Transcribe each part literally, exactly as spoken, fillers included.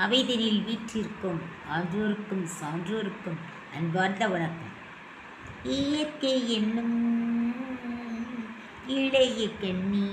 அவைதனில் வீற்றிருக்கும் ஆன்றோருக்கும் சான்றோருக்கும் அன்பார்ந்த வணக்கம். இயற்கை என்னும் இளைய கண்ணி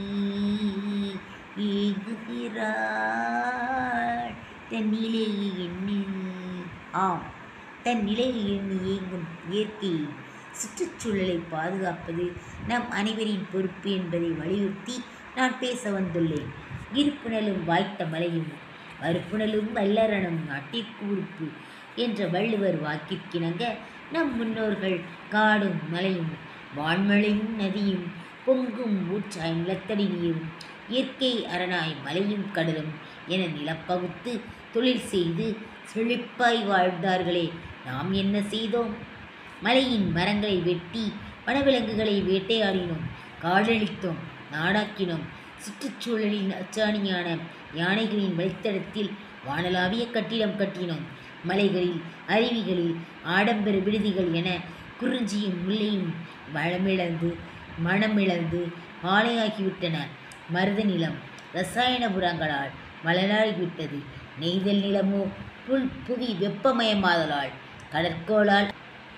ஏங்குகிறாள் தன் நிலையை எண்ணி. ஆம், தன் நிலையை எண்ணி ஏங்கும் இயற்கையை சுற்றுச்சூழலை பாதுகாப்பது நம் அனைவரின் பொறுப்பு என்பதை வலியுறுத்தி நான் பேச வந்துள்ளேன். இருப்புணலும் வாய்த்த மலையும் மறுப்புணலும் வல்லரணும் நாட்டிற்கு உறுப்பு என்ற வள்ளுவர் வாக்கிற்கிணங்க நம் முன்னோர்கள் காடும் மலையும் வான்மழையும் நதியும் பொங்கும் ஊற்றாய் நிலத்தடி நீரும் இயற்கை அரணாய் மலையும் கடலும் என நிலப்பகுத்து தொழில் செய்து செழிப்பாய் வாழ்ந்தார்களே. நாம் என்ன செய்தோம்? மலையின் மரங்களை வெட்டி வனவிலங்குகளை வேட்டையாடினோம், காடழித்தோம், நாடாக்கினோம். சுற்றுச்சூழலின் அச்சாணியான யானைகளின் வழித்தடத்தில் வானளாவிய கட்டிடம் கட்டினோம். மலைகளில் அருவிகளில் ஆடம்பர விடுதிகள் என குறிஞ்சியும் முல்லையும் வளமிழந்து மனமிழந்து பாலையாகிவிட்டன. மருத நிலம் இரசாயன உரங்களால் மலராகிவிட்டது. நெய்தல் நிலமோ புல் புவி வெப்பமயமாதலால் கடற்கோளால்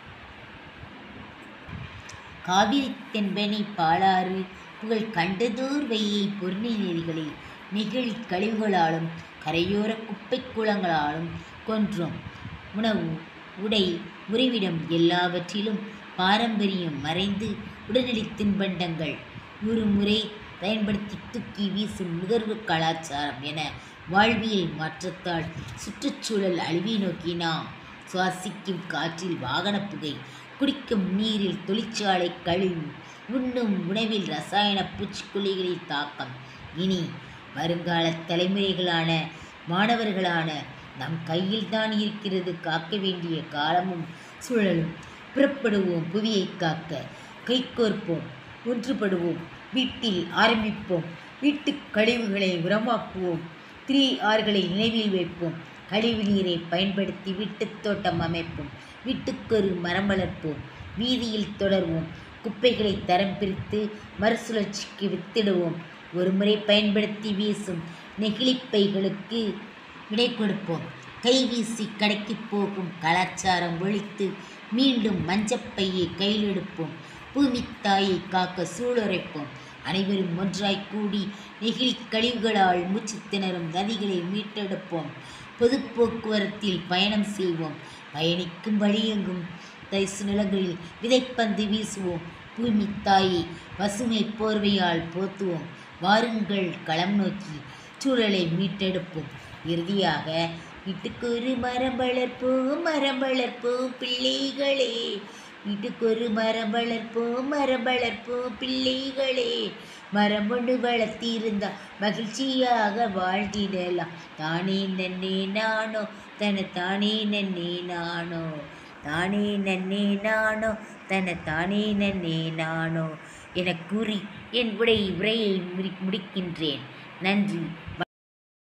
காவிரி தென்பெணை பாலாறு புகழ் கண்டதோர் வையை பொருணை நெறிகளை நெகிழி கழிவுகளாலும் கரையோர குப்பை கூலங்களாலும் கொன்றோம். உணவு, உடை, உறைவிடம் எல்லாவற்றிலும் பாரம்பரியம் மறைந்து உடனடி தின்பண்டங்கள் ஒரு முறை பயன்படுத்தி தூக்கி வீசும் நுகர்வு கலாச்சாரம் என வாழ்வியல் மாற்றத்தால் சுற்றுச்சூழல் அழிவை நோக்கி நாம் சுவாசிக்கும் காற்றில் வாகன புகை, குடிக்கும் நீரில் தொழிற்சாலை கழிவு, உண்ணும் உணவில் ரசாயன பூச்சிக்கொல்லிகளின் தாக்கம் இனி வருங்கால தலைமுறைகளான மாணவர்களான நம் கையில்தான் இருக்கிறது. காக்க வேண்டிய காலமும் சூழலும். புறப்படுவோம் புவியை காக்க, கைகோர்ப்போம், ஒன்றுபடுவோம், வீட்டில் ஆரம்பிப்போம், வீட்டு கழிவுகளை உரமாக்குவோம், திரி ஆறுகளை நினைவில் வைப்போம், கழிவு நீரை பயன்படுத்தி வீட்டுத் தோட்டம் அமைப்போம், வீட்டுக்கொரு மரம் வளர்ப்போம், வீதியில் தொடர்வோம், குப்பைகளை தரம் பிரித்து மறுசுழற்சிக்கு வித்திடுவோம், ஒரு முறை பயன்படுத்தி வீசும் நெகிழிப்பைகளுக்கு விடை கொடுப்போம், கைவீசி கடைக்கு போகும் கலாச்சாரம் ஒழித்து மீண்டும் மஞ்சப்பையை கையில் எடுப்போம், பூமி தாயை காக்க சூளுரைப்போம், அனைவரும் ஒன்றாய் கூடி நெகிழி கழிவுகளால் மூச்சு திணறும் நதிகளை மீட்டெடுப்போம், பொது போக்குவரத்தில் பயணம் செய்வோம், பயணிக்கும் வழியெங்கும் தரிசு நிலங்களில் விதைப்பந்து வீசுவோம், பூமி தாயை பசுமை போர்வையால் போத்துவோம், வாருங்கள் களம் நோக்கி சூழலை மீட்டெடுப்போம். இறுதியாக வீட்டுக்கொரு மரம் வளர்ப்போம், மரம் வளர்ப்போம் பிள்ளைகளே, வீட்டுக்கொரு மரம் வளர்ப்போம், மரம் வளர்ப்போம் பிள்ளைகளே, மரம் ஒன்று வளர்த்திருந்தால் மகிழ்ச்சியாக வாழ்ந்திடலாம். தானே நன்னே நானோ தன தானே நன்னே நானோ, தானே நன்னே நானோ தன தானே நன்னே நானோ என கூறி என் உரை உரையை முடி முடிக்கின்றேன். நன்றி.